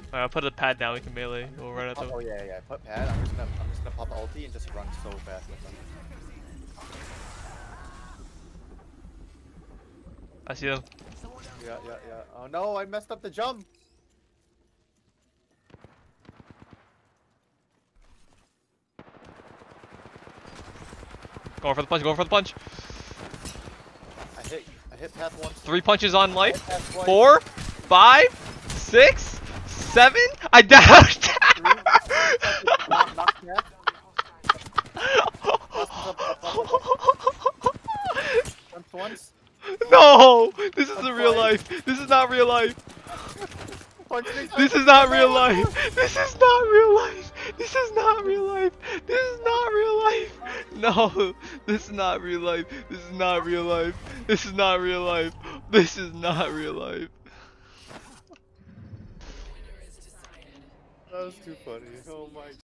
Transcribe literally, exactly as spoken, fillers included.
Alright, I'll put a pad down. We can melee. We'll run at them. Oh yeah, yeah. Put pad. I'm just gonna, I'm just gonna pop ulti and just run so fast with them. I see them. Yeah, yeah, yeah. Oh no, I messed up the jump. Going for the punch. Going for the punch. I hit, I hit path once. Three punches on life. Path twice. Four, five, six, seven. I dashed. Knock, knock path. Once, once. No, this isn't real life. This is not real life. This is not real life. This is not real life. This is not real life. This is not real life. No, this is not real life. This is not real life. This is not real life. This is not real life. That was too funny. Oh my.